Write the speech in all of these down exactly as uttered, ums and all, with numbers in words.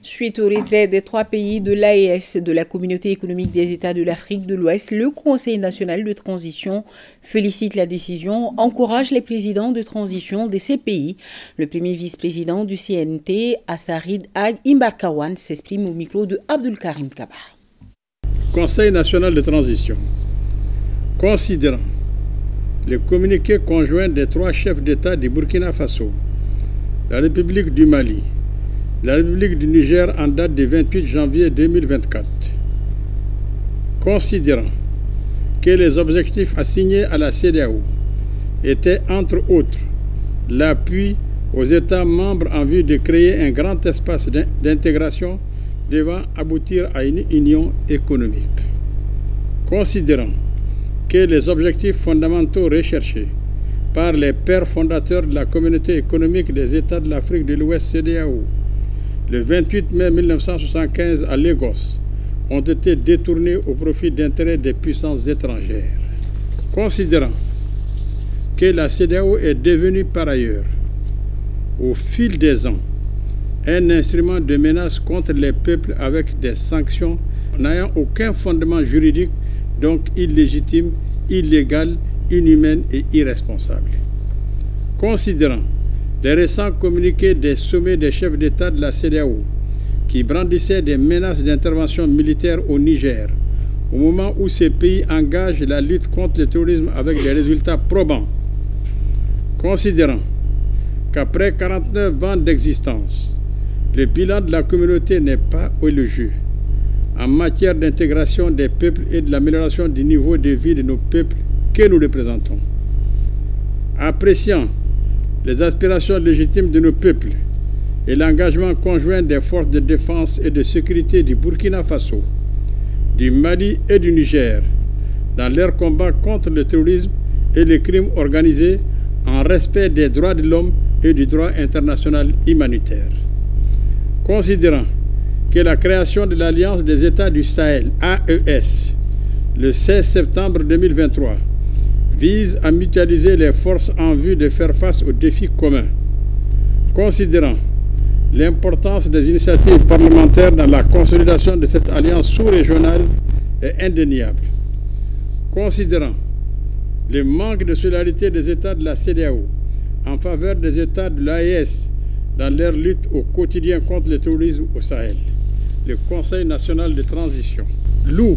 Suite au retrait des trois pays de l'A E S, de la Communauté économique des États de l'Afrique de l'Ouest, le Conseil national de transition félicite la décision, encourage les présidents de transition de ces pays. Le premier vice-président du C N T, Assarid Ag Imbarkawan, s'exprime au micro de Abdul Karim Kaba. Conseil national de transition. Considérant le communiqué conjoint des trois chefs d'État du Burkina Faso, la République du Mali, la République du Niger en date du vingt-huit janvier deux mille vingt-quatre. Considérant que les objectifs assignés à la C E D E A O étaient entre autres l'appui aux États membres en vue de créer un grand espace d'intégration devant aboutir à une union économique. Considérant que les objectifs fondamentaux recherchés par les pères fondateurs de la Communauté économique des États de l'Afrique de l'Ouest C E D E A O le vingt-huit mai mille neuf cent soixante-quinze à Lagos ont été détournés au profit d'intérêts des puissances étrangères. Considérant que la C E D E A O est devenue par ailleurs, au fil des ans, un instrument de menace contre les peuples avec des sanctions n'ayant aucun fondement juridique, donc illégitime, illégal, inhumaine et irresponsable. Considérant les récents communiqués des sommets des chefs d'État de la C E D E A O qui brandissaient des menaces d'intervention militaire au Niger, au moment où ces pays engagent la lutte contre le terrorisme avec des résultats probants. Considérant qu'après quarante-neuf ans d'existence, le bilan de la communauté n'est pas élogieux en matière d'intégration des peuples et de l'amélioration du niveau de vie de nos peuples que nous représentons. Appréciant les aspirations légitimes de nos peuples et l'engagement conjoint des forces de défense et de sécurité du Burkina Faso, du Mali et du Niger dans leur combat contre le terrorisme et les crimes organisés en respect des droits de l'homme et du droit international humanitaire. Considérant que la création de l'Alliance des États du Sahel, A E S, le seize septembre deux mille vingt-trois, vise à mutualiser les forces en vue de faire face aux défis communs. Considérant l'importance des initiatives parlementaires dans la consolidation de cette alliance sous-régionale est indéniable. Considérant le manque de solidarité des États de la C E D E A O en faveur des États de l'A E S dans leur lutte au quotidien contre le terrorisme au Sahel, le Conseil national de transition loue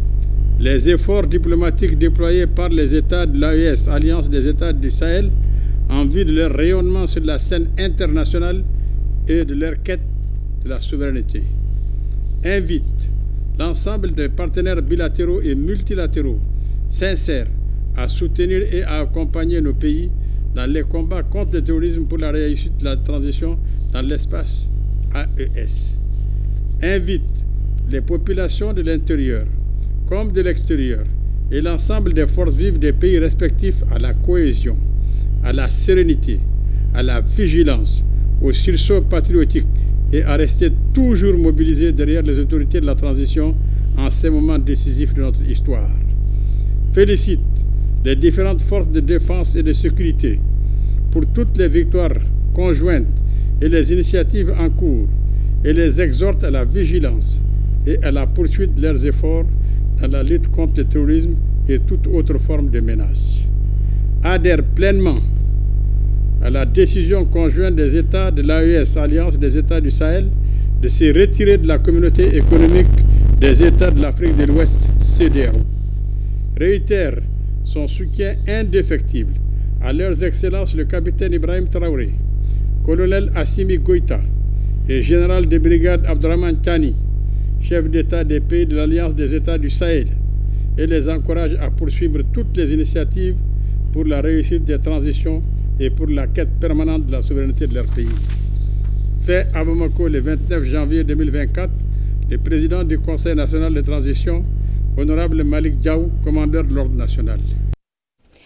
les efforts diplomatiques déployés par les États de l'A E S, Alliance des États du Sahel, en vue de leur rayonnement sur la scène internationale et de leur quête de la souveraineté. Invite l'ensemble des partenaires bilatéraux et multilatéraux sincères à soutenir et à accompagner nos pays dans les combats contre le terrorisme pour la réussite de la transition dans l'espace A E S. Invite les populations de l'intérieur comme de l'extérieur et l'ensemble des forces vives des pays respectifs à la cohésion, à la sérénité, à la vigilance, au sursaut patriotique et à rester toujours mobilisés derrière les autorités de la transition en ces moments décisifs de notre histoire. Félicite les différentes forces de défense et de sécurité pour toutes les victoires conjointes et les initiatives en cours et les exhorte à la vigilance et à la poursuite de leurs efforts dans la lutte contre le terrorisme et toute autre forme de menace. Adhère pleinement à la décision conjointe des États de l'A E S, Alliance des États du Sahel, de se retirer de la Communauté économique des États de l'Afrique de l'Ouest, C E D E A O. Réitère son soutien indéfectible à leurs excellences le capitaine Ibrahim Traoré, colonel Assimi Goïta et général de brigade Abdourahmane Tiani, chef d'État des pays de l'Alliance des États du Sahel, et les encourage à poursuivre toutes les initiatives pour la réussite des transitions et pour la quête permanente de la souveraineté de leur pays. Fait à Bamako le vingt-neuf janvier deux mille vingt-quatre, le président du Conseil national de transition, honorable Malik Diaw, commandeur de l'ordre national.